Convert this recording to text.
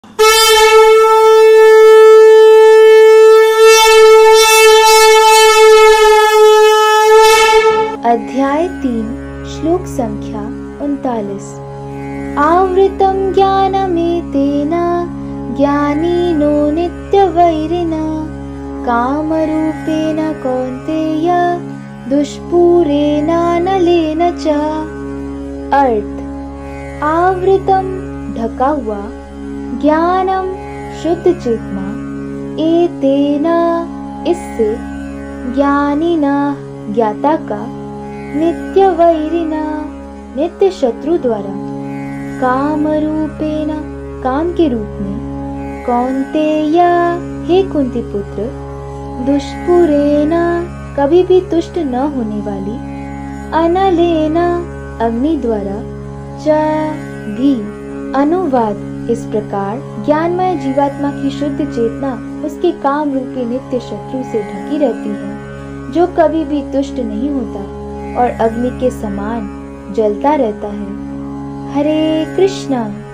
अध्याय 3 श्लोक संख्या 39। आवृतं ज्ञानमेतेन ज्ञानिनो नित्यवैरिणा कामरूपेण कौन्तेय दुष्पूरेणानलेन च। अर्थ, आवृतम ढका हुआ, ज्ञानम शुद्ध चेतना, एतेन इससे, ज्ञानिना ज्ञाता का, नित्य वैरिना नित्य शत्रु द्वारा, काम रूपेण काम के रूप में, कौन्तेय हे कुंती पुत्र, दुष्पूरेण कभी भी तुष्ट न होने वाली, अनलेन अग्नि द्वारा, च भी। अनुवाद इस प्रकार, ज्ञानमय जीवात्मा की शुद्ध चेतना उसके काम रूपी नित्य शत्रु से ढकी रहती है, जो कभी भी तुष्ट नहीं होता और अग्नि के समान जलता रहता है। हरे कृष्णा।